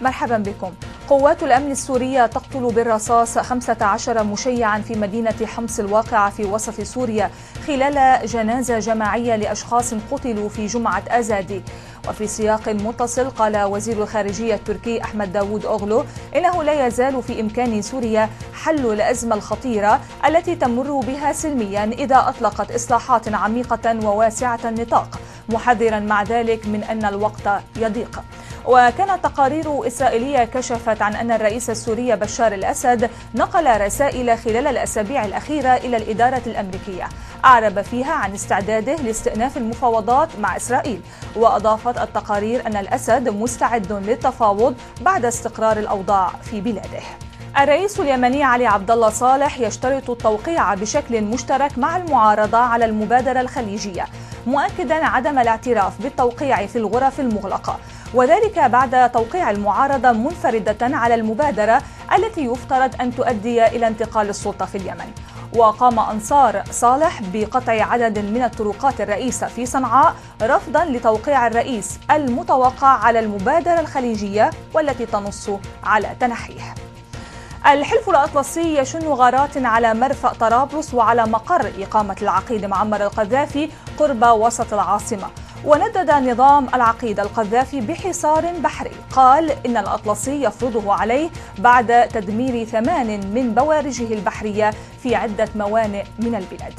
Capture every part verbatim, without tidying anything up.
مرحبا بكم. قوات الأمن السورية تقتل بالرصاص خمسة عشر مشيعا في مدينة حمص الواقعة في وسط سوريا خلال جنازة جماعية لأشخاص قتلوا في جمعة آزادي. وفي سياق متصل قال وزير الخارجية التركي أحمد داوود أوغلو إنه لا يزال في إمكان سوريا حل الأزمة الخطيرة التي تمر بها سلميا إذا أطلقت إصلاحات عميقة وواسعة النطاق، محذرا مع ذلك من أن الوقت يضيق. وكانت تقارير إسرائيلية كشفت عن أن الرئيس السوري بشار الأسد نقل رسائل خلال الأسابيع الأخيرة إلى الإدارة الأمريكية أعرب فيها عن استعداده لاستئناف المفاوضات مع إسرائيل. وأضافت التقارير أن الأسد مستعد للتفاوض بعد استقرار الأوضاع في بلاده. الرئيس اليمني علي عبد الله صالح يشترط التوقيع بشكل مشترك مع المعارضة على المبادرة الخليجية، مؤكدا عدم الاعتراف بالتوقيع في الغرف المغلقة، وذلك بعد توقيع المعارضة منفردة على المبادرة التي يفترض أن تؤدي إلى انتقال السلطة في اليمن. وقام أنصار صالح بقطع عدد من الطرقات الرئيسة في صنعاء رفضا لتوقيع الرئيس المتوقع على المبادرة الخليجية والتي تنص على تنحيه. الحلف الأطلسي يشن غارات على مرفأ طرابلس وعلى مقر إقامة العقيد معمر القذافي قرب وسط العاصمة. وندد نظام العقيد القذافي بحصار بحري قال إن الأطلسي يفرضه عليه بعد تدمير ثمان من بوارجه البحرية في عدة موانئ من البلاد.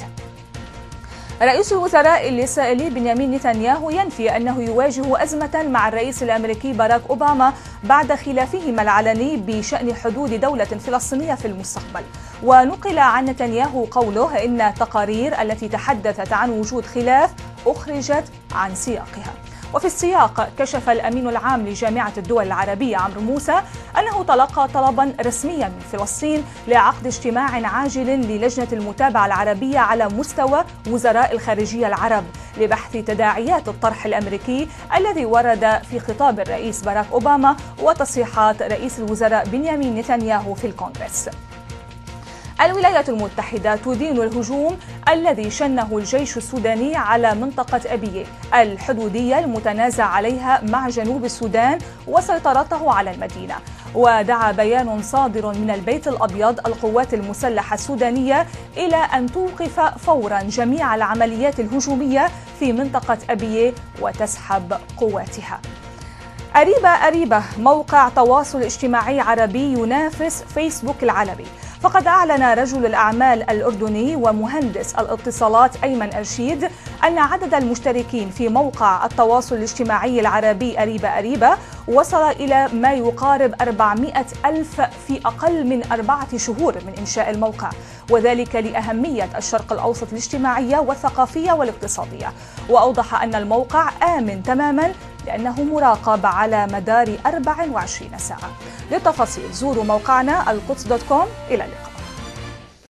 رئيس الوزراء الإسرائيلي بنيامين نتنياهو ينفي أنه يواجه أزمة مع الرئيس الأمريكي باراك أوباما بعد خلافهما العلني بشأن حدود دولة فلسطينية في المستقبل. ونقل عن نتنياهو قوله إن التقارير التي تحدثت عن وجود خلاف أخرجت عن سياقها. وفي السياق كشف الأمين العام لجامعة الدول العربية عمرو موسى أنه تلقى طلبا رسميا من فلسطين لعقد اجتماع عاجل للجنة المتابعة العربية على مستوى وزراء الخارجية العرب لبحث تداعيات الطرح الأمريكي الذي ورد في خطاب الرئيس باراك أوباما وتصريحات رئيس الوزراء بنيامين نتنياهو في الكونغرس. الولايات المتحدة تدين الهجوم الذي شنه الجيش السوداني على منطقة أبية الحدودية المتنازع عليها مع جنوب السودان وسيطرته على المدينة. ودعا بيان صادر من البيت الأبيض القوات المسلحة السودانية إلى أن توقف فورا جميع العمليات الهجومية في منطقة أبية وتسحب قواتها. أريبة أريبة موقع تواصل اجتماعي عربي ينافس فيسبوك العالمي. فقد أعلن رجل الأعمال الأردني ومهندس الاتصالات أيمن أرشيد أن عدد المشتركين في موقع التواصل الاجتماعي العربي أريبة أريبة وصل إلى ما يقارب أربعمائة ألف في أقل من أربعة شهور من إنشاء الموقع، وذلك لأهمية الشرق الأوسط الاجتماعية والثقافية والاقتصادية. وأوضح أن الموقع آمن تماما لأنه مراقب على مدار أربع وعشرين ساعة. للتفاصيل زوروا موقعنا القدس دوت كوم. إلى اللقاء.